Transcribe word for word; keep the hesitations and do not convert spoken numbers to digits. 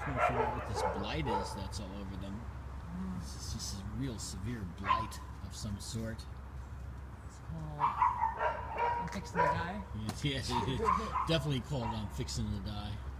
trying to figure out what this blight is that's all over them. This is just a real severe blight of some sort. It's called I'm fixing to die. Yes, yes, it is definitely called on fixing to die.